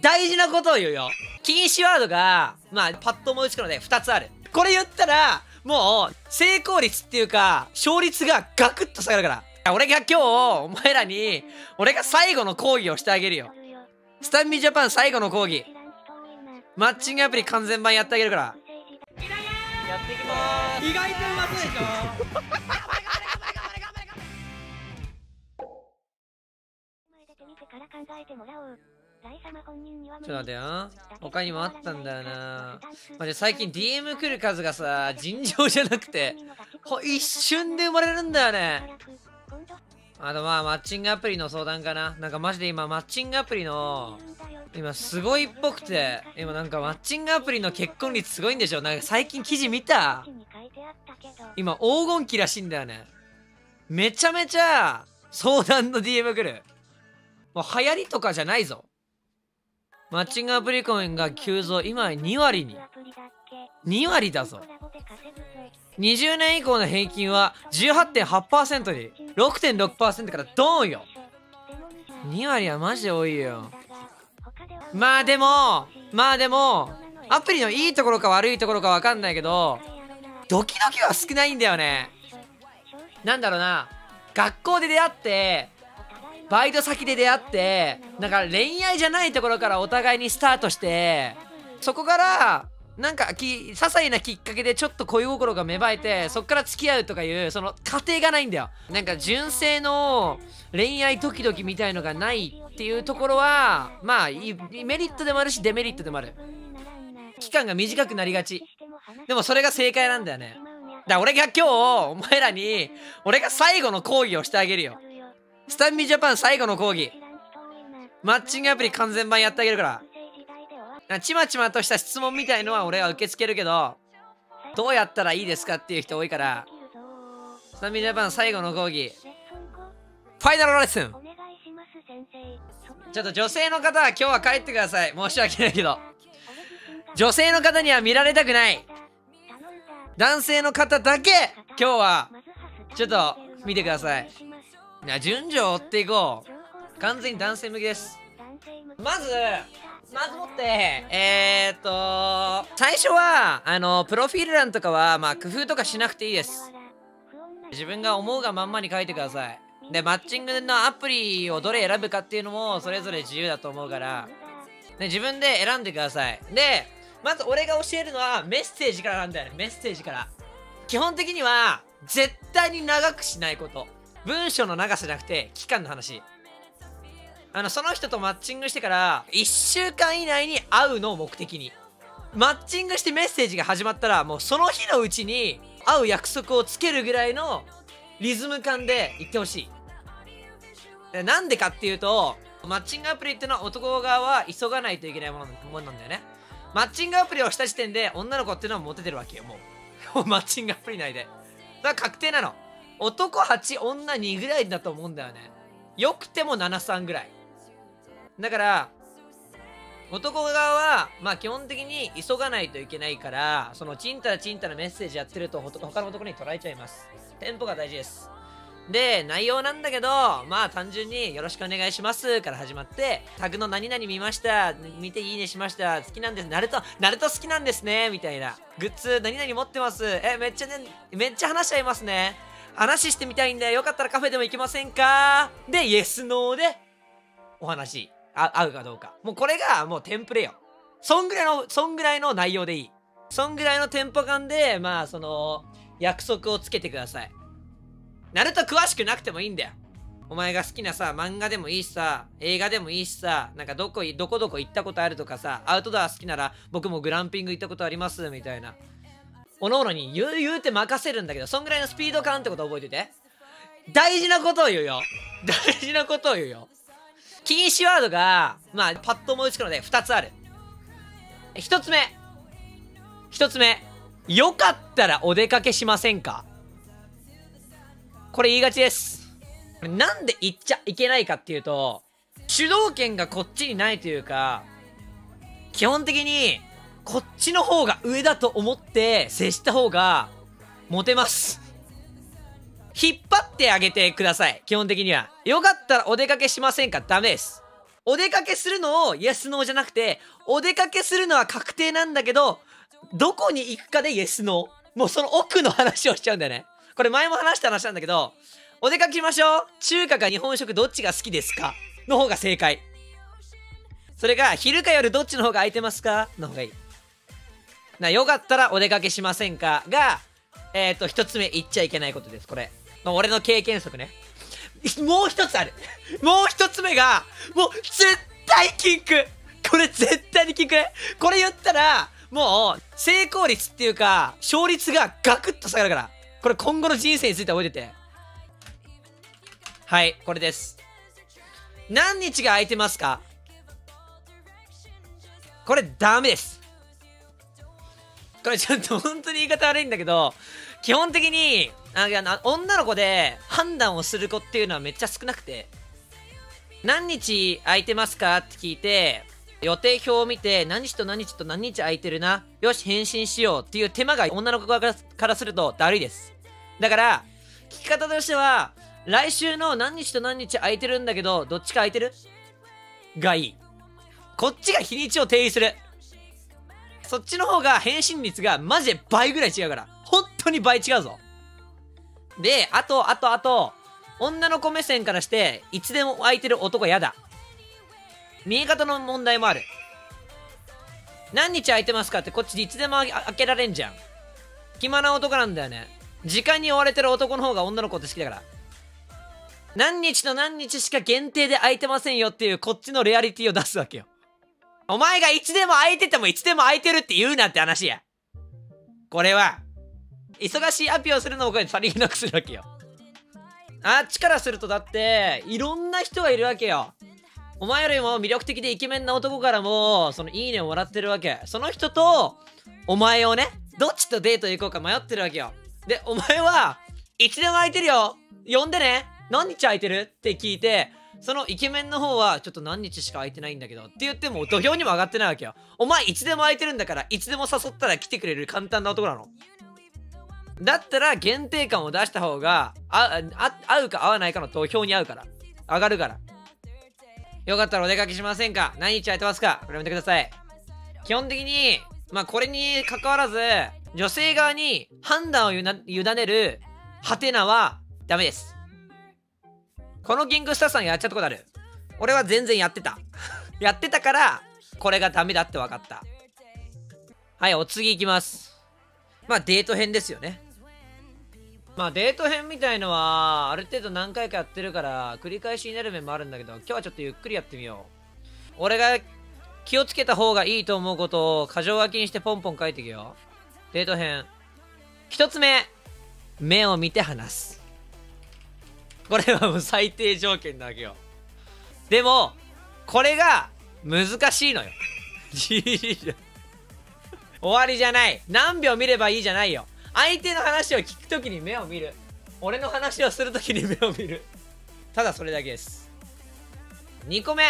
大事なことを言うよ。禁止ワードが、まあ、パッと思いつくので2つある。これ言ったら、もう、成功率っていうか、勝率がガクッと下がるから。俺が今日、お前らに、俺が最後の講義をしてあげるよ。スタンミジャパン最後の講義。マッチングアプリ完全版やってあげるから。やっていきまーす。意外とうまそうでしょ。ちょっと待ってよ。他にもあったんだよな。まじ最近 DM 来る数がさ、尋常じゃなくて、一瞬で生まれるんだよね。あとまあマッチングアプリの相談かな。なんかマジで今マッチングアプリの、今すごいっぽくて、今なんかマッチングアプリの結婚率すごいんでしょ。なんか最近記事見た？今黄金期らしいんだよね。めちゃめちゃ相談の DM 来る。もう流行りとかじゃないぞ。マッチングアプリ婚が急増。今2割に。2割だぞ。20年以降の平均は 18.8% に 6.6% からドーンよ。2割はマジで多いよ。まあでもアプリのいいところか悪いところかわかんないけど、ドキドキは少ないんだよね。なんだろうな、学校で出会ってバイト先で出会って、なんか恋愛じゃないところからお互いにスタートして、そこからなんか些細なきっかけでちょっと恋心が芽生えて、そっから付き合うとかいうその過程がないんだよ。なんか純正の恋愛ドキドキみたいのがないっていうところは、まあメリットでもあるしデメリットでもある。期間が短くなりがち。でもそれが正解なんだよね。だから俺が今日お前らに、俺が最後の講義をしてあげるよ。スタンミジャパン最後の講義。マッチングアプリ完全版やってあげるから。ちまちまとした質問みたいのは俺は受け付けるけど、どうやったらいいですかっていう人多いから、スタンミジャパン最後の講義。ファイナルレッスン。ちょっと女性の方は今日は帰ってください。申し訳ないけど。女性の方には見られたくない。男性の方だけ今日はちょっと見てください。順序を追っていこう。完全に男性向きです。まずもって最初はプロフィール欄とかはまあ工夫とかしなくていいです。自分が思うがまんまに書いてください。でマッチングのアプリをどれ選ぶかっていうのもそれぞれ自由だと思うから、で自分で選んでください。でまず俺が教えるのはメッセージからなんだよね。メッセージから。基本的には絶対に長くしないこと。文章の長さじゃなくて期間の話。その人とマッチングしてから1週間以内に会うのを目的に。マッチングしてメッセージが始まったらもうその日のうちに会う約束をつけるぐらいのリズム感で言ってほしい。なんでかっていうと、マッチングアプリってのは男側は急がないといけないものなんだよね。マッチングアプリをした時点で女の子っていうのはモテてるわけよ。もうマッチングアプリ内でだから確定なの。男8女2ぐらいだと思うんだよね。よくても73ぐらいだから、男側はまあ基本的に急がないといけないから、そのチンタラチンタラメッセージやってると他の男に捉えちゃいます。テンポが大事です。で内容なんだけど、まあ単純によろしくお願いしますから始まって、タグの何々見ました、見ていいねしました、好きなんです、ナルト好きなんですねみたいな、グッズ何々持ってます、めっちゃ話しちゃいますね、話してみたいんでよかったらカフェでも行きませんかでイエスノーでお話合うかどうか。もうこれがもうテンプレよ。そんぐらいの内容でいい。そんぐらいのテンポ感でまあその約束をつけてください。ナルト詳しくなくてもいいんだよ。お前が好きなさ漫画でもいいしさ、映画でもいいしさ、なんかどこ行ったことあるとかさ、アウトドア好きなら僕もグランピング行ったことありますみたいな、おのおのに言うて任せるんだけど、そんぐらいのスピード感ってこと覚えてて。大事なことを言うよ。大事なことを言うよ。禁止ワードがまあパッと思いつくので2つある。1つ目、よかったらお出かけしませんか。これ言いがちです。なんで言っちゃいけないかっていうと、主導権がこっちにないというか、基本的にこっちの方が上だと思って接した方がモテます。引っ張ってあげてください。基本的にはよかったらお出かけしませんかダメです。 お出かけするのをイエスノーじゃなくて、お出かけするのは確定なんだけど、どこに行くかでイエスノー。もうその奥の話をしちゃうんだよね。これ前も話した話なんだけど、お出かけしましょう。中華か日本食どっちが好きですかの方が正解。それが昼か夜どっちの方が空いてますかの方がいい。よかったらお出かけしませんかが、一つ目言っちゃいけないことです。これ。俺の経験則ね。もう一つある。もう一つ目が、もう絶対禁句。これ絶対に禁句ね。これ言ったら、もう成功率っていうか、勝率がガクッと下がるから。これ今後の人生について覚えてて。はい、これです。何日が空いてますか？これダメです。これちょっと本当に言い方悪いんだけど、基本的に女の子で判断をする子っていうのはめっちゃ少なくて、何日空いてますかって聞いて、予定表を見て何日と何日と何日空いてるな、よし返信しようっていう手間が女の子からするとだるいです。だから聞き方としては、来週の何日と何日空いてるんだけどどっちか空いてるがいい。こっちが日にちを提示する。そっちの方が返信率がマジで倍ぐらい違うから。本当に倍違うぞ。で、あと、女の子目線からして、いつでも空いてる男やだ。見え方の問題もある。何日空いてますかってこっちでいつでも開けられんじゃん。暇な男なんだよね。時間に追われてる男の方が女の子って好きだから。何日と何日しか限定で空いてませんよっていうこっちのレアリティを出すわけよ。お前がいつでも空いててもいつでも空いてるって言うなって話や。これは、忙しいアピをするのをこれさりげなくするわけよ。あっちからするとだって、いろんな人がいるわけよ。お前よりも魅力的でイケメンな男からも、そのいいねをもらってるわけ。その人と、お前をね、どっちとデート行こうか迷ってるわけよ。で、お前は、いつでも空いてるよ。呼んでね。何日空いてるって聞いて、そのイケメンの方はちょっと何日しか空いてないんだけどって言っても土俵にも上がってないわけよ。お前いつでも空いてるんだから、いつでも誘ったら来てくれる簡単な男なの。だったら限定感を出した方が合うか合わないかの投票に合うから、上がるから。よかったらお出かけしませんか？何日空いてますか？これ見てください。基本的にこれに関わらず女性側に判断を委ねるハテナはダメです。このキングスターさんやっちゃったことある？俺は全然やってた。やってたから、これがダメだって分かった。はい、お次行きます。デート編ですよね。デート編みたいのは、ある程度何回かやってるから、繰り返しになる面もあるんだけど、今日はちょっとゆっくりやってみよう。俺が気をつけた方がいいと思うことを、箇条書きにしてポンポン書いていくよ。デート編。一つ目、目を見て話す。これはもう最低条件なわけよ。でも、これが難しいのよ。終わりじゃない。何秒見ればいいじゃないよ。相手の話を聞くときに目を見る。俺の話をするときに目を見る。ただそれだけです。2個目。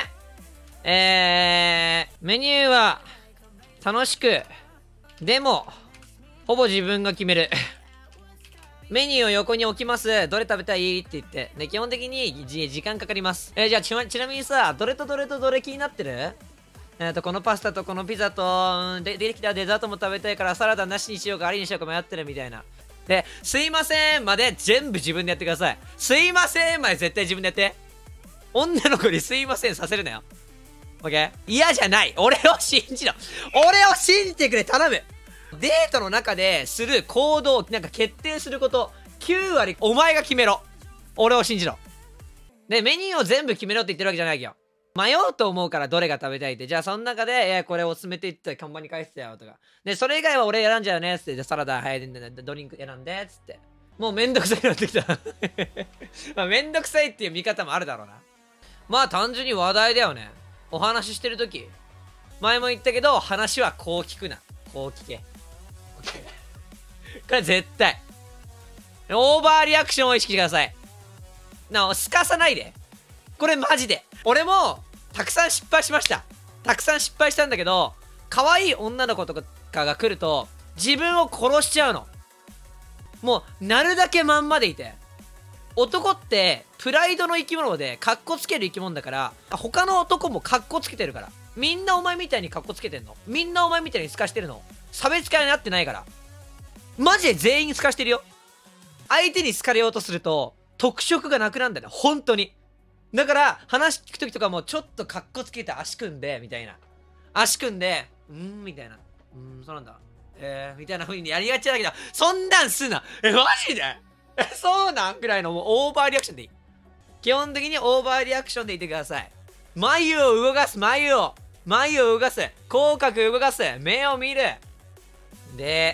メニューは楽しく、でも、ほぼ自分が決める。メニューを横に置きます。どれ食べたいって言って。で、基本的に時間かかります。じゃあちなみにさ、どれとどれとどれ気になってる？このパスタとこのピザと、できたデザートも食べたいからサラダなしにしようかありにしようか迷ってるみたいな。で、すいませんまで全部自分でやってください。すいませんまで絶対自分でやって。女の子にすいませんさせるなよ。オッケー？嫌じゃない。俺を信じろ。俺を信じてくれ、頼む。デートの中でする行動、決定すること、9割お前が決めろ。俺を信じろ。で、メニューを全部決めろって言ってるわけじゃないよ。迷うと思うからどれが食べたいって。じゃあその中で、これおすすめって言って看板に返してたよとか。で、それ以外は俺選んじゃうねっつって。じゃあサラダ、はい、ドリンク選んでっつって。もうめんどくさいなってきた。めんどくさいっていう見方もあるだろうな。単純に話題だよね。お話ししてるとき。前も言ったけど、話はこう聞くな。こう聞け。これ絶対。オーバーリアクションを意識してください。すかさないで。これマジで。俺も、たくさん失敗しました。たくさん失敗したんだけど、可愛い女の子とかが来ると、自分を殺しちゃうの。もう、なるだけまんまでいて。 男ってプライドの生き物でカッコつける生き物だから、他の男もカッコつけてるから。みんなお前みたいにカッコつけてんの。みんなお前みたいに透かしてるの。差別化になってないから。マジで全員透かしてるよ。相手に好かれようとすると特色がなくなんだよね、本当に。だから話聞く時とかもちょっとカッコつけて足組んでみたいな、足組んでみたいな、そうなんだ、みたいな風にやりがちだけど、そんなんすな、マジでそうなんぐらいのもうオーバーリアクションでいい。基本的にオーバーリアクションでいてください。眉を動かす、眉を動かす、口角動かす、目を見る。で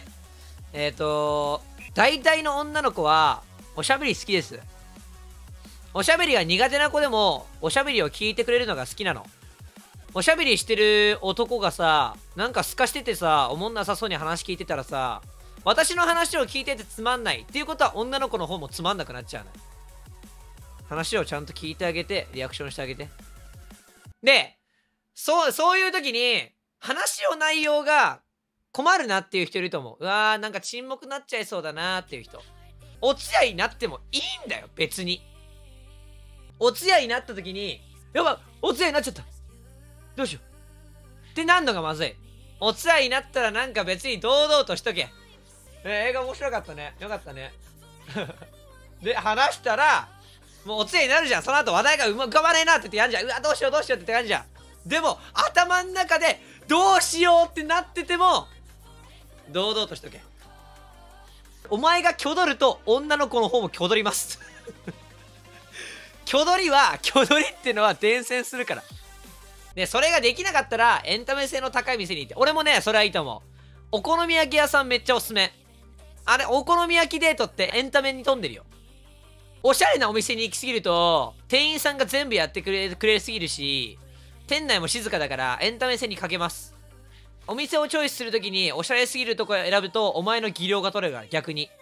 大体の女の子はおしゃべり好きです。おしゃべりが苦手な子でもおしゃべりを聞いてくれるのが好きなの。おしゃべりしてる男がさ、なんかすかしててさ、おもんなさそうに話聞いてたらさ、私の話を聞いててつまんないっていうことは女の子の方もつまんなくなっちゃうの。話をちゃんと聞いてあげてリアクションしてあげて。で、そういう時に話の内容が困るなっていう人いると思う。うわー、なんか沈黙になっちゃいそうだなーっていう人。お通夜になってもいいんだよ、別に。お通夜になった時に、やばい、お通夜になっちゃった、どうしようってなんのがまずい。お通夜になったらなんか別に堂々としとけ。映画面白かったね、よかったねで、話したらもうお通夜になるじゃん。その後話題が浮かばねえなって言ってやんじゃん。うわ、どうしようって言ってやんじゃん。でも頭ん中でどうしようってなってても堂々としとけ。お前が挙取ると女の子の方も挙取ります挙取りってのは伝染するから。で、それができなかったらエンタメ性の高い店に行って。俺もね、それはいいと思う。お好み焼き屋さんめっちゃおすすめ。あれ、お好み焼きデートってエンタメに富んでるよ。おしゃれなお店に行きすぎると店員さんが全部やってくれすぎるし、店内も静かだからエンタメ性に欠けます。お店をチョイスするときにおしゃれすぎるとこ選ぶとお前の技量が取れるから。逆に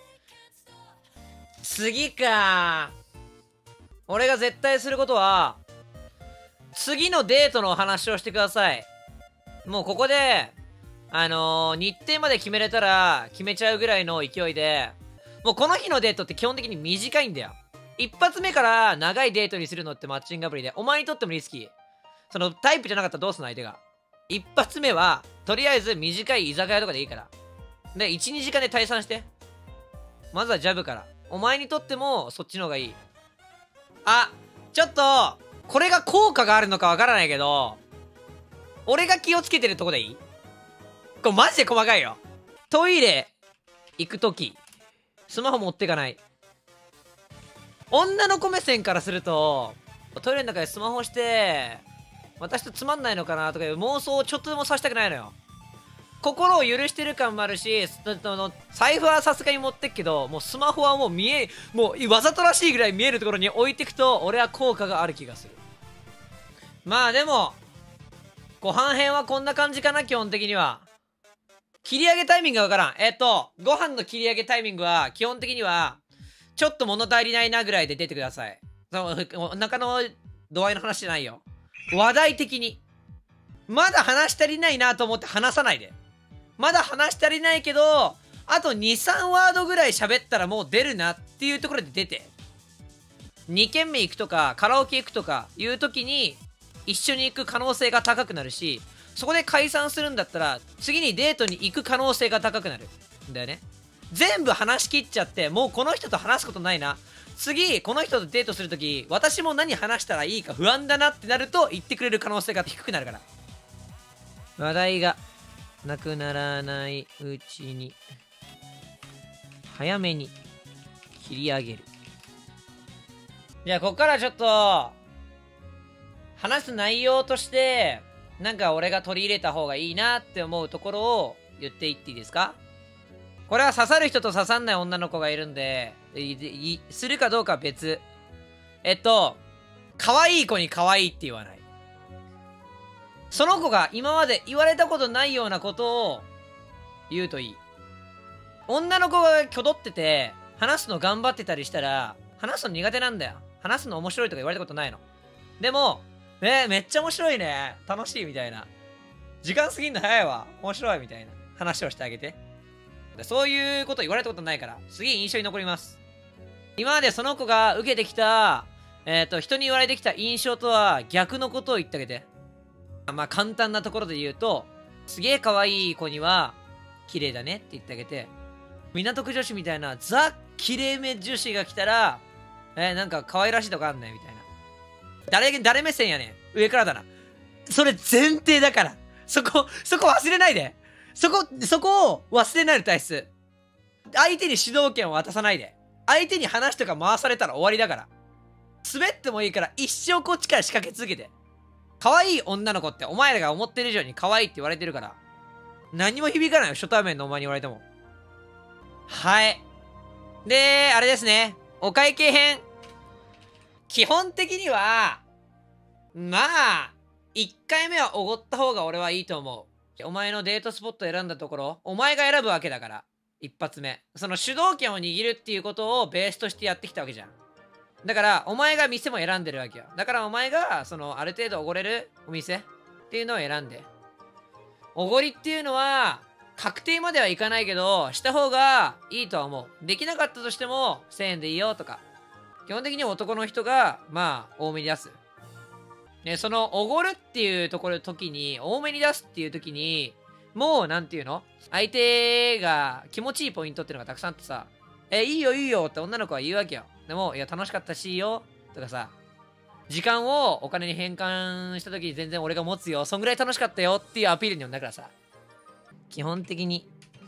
次か。俺が絶対することは次のデートのお話をしてください。もうここで日程まで決めれたら決めちゃうぐらいの勢いで、もうこの日のデートって基本的に短いんだよ。一発目から長いデートにするのってマッチングアプリでお前にとってもリスキー。そのタイプじゃなかったらどうすんの相手が。一発目はとりあえず短い居酒屋とかでいいから。で、1、2時間で退散して。まずはジャブから。お前にとってもそっちの方がいい。あ、ちょっとこれが効果があるのかわからないけど、俺が気をつけてるとこでいい？これマジで細かいよ。トイレ行くときスマホ持ってかない。女の子目線からするとトイレの中でスマホして私とつまんないのかなとかいう妄想をちょっとでもさせたくないのよ。心を許してる感もあるし、財布はさすがに持ってくけど、もうスマホはもうわざとらしいぐらい見えるところに置いてくと俺は効果がある気がする。まあでもご飯編はこんな感じかな。基本的には切り上げタイミングがわからん。ご飯の切り上げタイミングは基本的にはちょっと物足りないなぐらいで出てください。お腹の度合いの話じゃないよ。話題的にまだ話し足りないなと思って話さないで。まだ話し足りないけどあと 2,3 ワードぐらい喋ったらもう出るなっていうところで出て、2軒目行くとかカラオケ行くとかいう時に一緒に行く可能性が高くなるし、そこで解散するんだったら次にデートに行く可能性が高くなるんだよね。全部話し切っちゃってもうこの人と話すことないな、次この人とデートするとき私も何話したらいいか不安だなってなると言ってくれる可能性が低くなるから。話題がなくならないうちに早めに切り上げる。じゃあここからちょっと話す内容としてなんか俺が取り入れた方がいいなって思うところを言っていっていいですか？これは刺さる人と刺さんない女の子がいるんでするかどうかは別。可愛い子に可愛いって言わない。その子が今まで言われたことないようなことを言うといい。女の子が挙取ってて話すの頑張ってたりしたら話すの苦手なんだよ。話すの面白いとか言われたことないの。でもめっちゃ面白いね、楽しいみたいな、時間過ぎんの早いわ、面白いみたいな話をしてあげて。そういうこと言われたことないから次印象に残ります。 今までその子が受けてきた、人に言われてきた印象とは逆のことを言ってあげて。まあ、簡単なところで言うと、すげえ可愛い子には、綺麗だねって言ってあげて、港区女子みたいなザ・綺麗め女子が来たら、なんか可愛らしいとこあんねみたいな。誰目線やねん。上からだな。それ前提だから。そこ忘れないで。そこを忘れないで体質。相手に主導権を渡さないで。相手に話とか回されたら終わりだから。滑ってもいいから一生こっちから仕掛け続けて。可愛い女の子ってお前らが思ってる以上に可愛いって言われてるから。何も響かないよ、初対面のお前に言われても。はい。で、あれですね。お会計編。基本的には、まあ、1回目はおごった方が俺はいいと思う。お前のデートスポット選んだところ、お前が選ぶわけだから。一発目。その主導権を握るっていうことをベースとしてやってきたわけじゃん。だから、お前が店も選んでるわけよ。だからお前が、ある程度おごれるお店っていうのを選んで。おごりっていうのは、確定まではいかないけど、した方がいいとは思う。できなかったとしても、1000円でいいよとか。基本的に男の人が、まあ、多めに出す。ね、その、おごるっていう時に、多めに出すっていう時に、もう、なんていうの？相手が気持ちいいポイントっていうのがたくさんあってさ、いいよいいよって女の子は言うわけよ。でも、いや、楽しかったしいいよとかさ、時間をお金に変換した時に全然俺が持つよ。そんぐらい楽しかったよっていうアピールにもなるからさ。基本的に、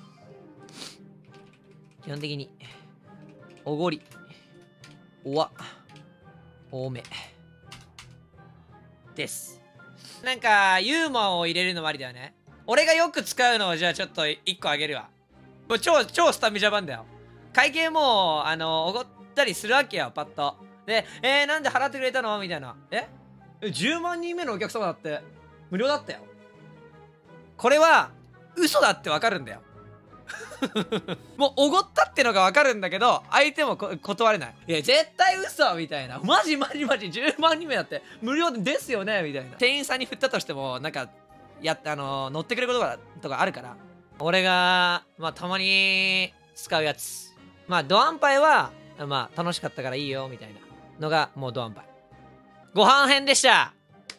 おごり、おわ、多め。です。なんか、ユーモアを入れるのもありだよね。俺がよく使うのをじゃあちょっと1個あげるわ。もう超スタミジャ版だよ。会計もおごったりするわけよ、パッと。で、なんで払ってくれたのみたいな。10万人目のお客様だって、無料だったよ。これは、嘘だってわかるんだよ。もう、おごったってのがわかるんだけど、相手も断れない。いや、絶対嘘みたいな。マジ、10万人目だって、無料ですよねみたいな。店員さんに振ったとしても、なんか、乗ってくれることとかあるから。俺が、まあ、たまに使うやつ。まあ、ドアンパイは、まあ、楽しかったからいいよ、みたいなのが、もうドアンパイ。ご飯編でした。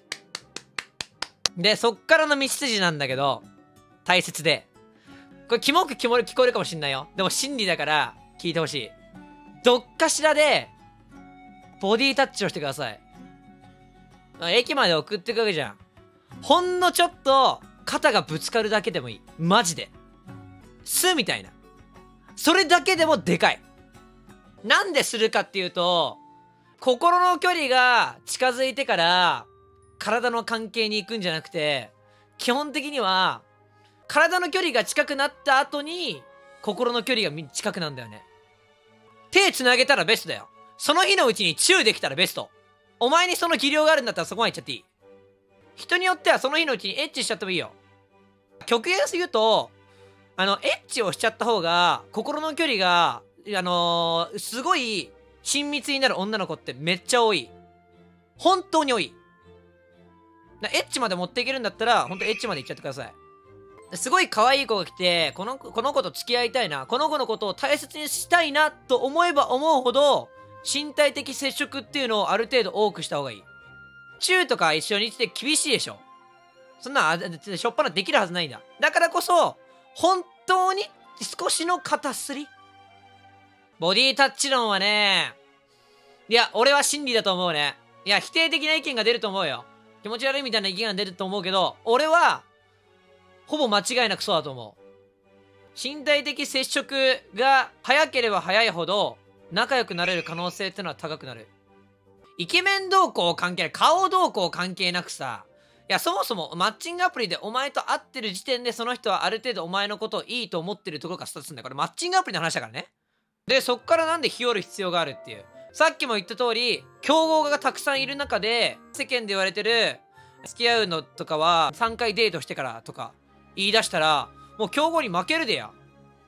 で、そっからの道筋なんだけど、大切で。これ、キモく聞こえるかもしんないよ。でも、真理だから、聞いてほしい。どっかしらで、ボディタッチをしてください。駅まで送ってくわけじゃん。ほんのちょっと、肩がぶつかるだけでもいい。マジで。みたいな。それだけでもでかい。なんでするかっていうと、心の距離が近づいてから、体の関係に行くんじゃなくて、基本的には、体の距離が近くなった後に、心の距離が近くなんだよね。手繋げたらベストだよ。その日のうちにチューできたらベスト。お前にその技量があるんだったらそこまで行っちゃっていい。人によってはその日のうちにエッチしちゃってもいいよ。極限すぎると、エッチをしちゃった方が、心の距離が、すごい親密になる女の子ってめっちゃ多い。本当に多い。エッチまで持っていけるんだったら、本当エッチまで行っちゃってください。すごい可愛い子が来て、この子と付き合いたいな、この子のことを大切にしたいなと思えば思うほど、身体的接触っていうのをある程度多くした方がいい。チューとか一緒にして厳しいでしょ。そんな、しょっぱなできるはずないんだ。だからこそ、本当に少しの肩すり。ボディタッチ論はね、いや、俺は真理だと思うね。いや、否定的な意見が出ると思うよ。気持ち悪いみたいな意見が出ると思うけど、俺は、ほぼ間違いなくそうだと思う。身体的接触が早ければ早いほど、仲良くなれる可能性ってのは高くなる。イケメン動向関係ない。顔動向関係なくさ、いや、そもそもマッチングアプリでお前と会ってる時点でその人はある程度お前のことをいいと思ってるところからスタートするんだよ。これマッチングアプリの話だからね。で、そっからなんで日和る必要があるっていう。さっきも言った通り、競合がたくさんいる中で、世間で言われてる、付き合うのとかは3回デートしてからとか言い出したら、もう競合に負けるでや。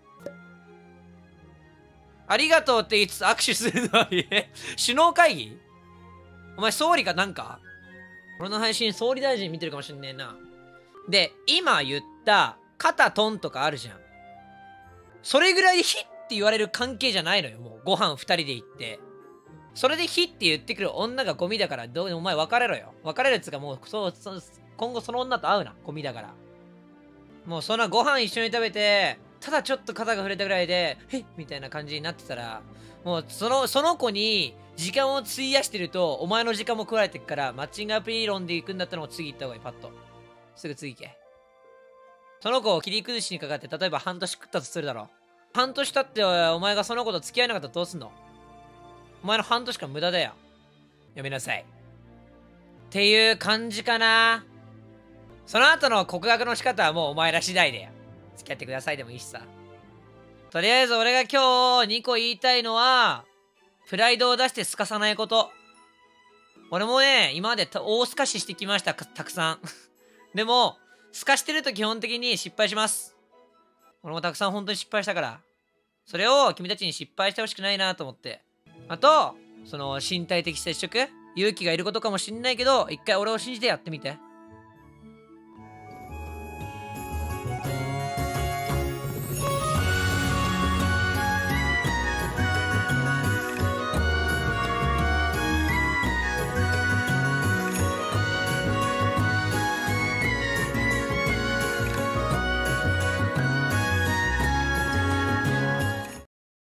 ありがとうって言いつつ握手するのは首脳会議？お前総理かなんか？俺の配信総理大臣見てるかもしんねえな。で、今言った肩トンとかあるじゃん。それぐらいでヒッって言われる関係じゃないのよ。もうご飯2人で行って。それで火って言ってくる女がゴミだから、お前別れろよ。別れるっつうかもう、今後その女と会うな。ゴミだから。もうそんなご飯一緒に食べて、ただちょっと肩が触れたぐらいで、へっみたいな感じになってたら、もうその子に時間を費やしてると、お前の時間も食われてるから、マッチングアプリ論で行くんだったらもう次行った方がいい、パッと。すぐ次行け。その子を切り崩しにかかって、例えば半年食ったとするだろう。半年経ってお前がその子と付き合えなかったらどうすんの？お前の半年間無駄だよ。やめなさい。っていう感じかな。その後の告白の仕方はもうお前ら次第だよ。付き合ってくださいでもいいしさ。とりあえず俺が今日2個言いたいのは、プライドを出してすかさないこと。俺もね、今まで大すかししてきました、たくさん。でも、すかしてると基本的に失敗します。俺もたくさん本当に失敗したから。それを君たちに失敗してほしくないなと思って。あと、その身体的接触勇気がいることかもしんないけど、一回俺を信じてやってみて。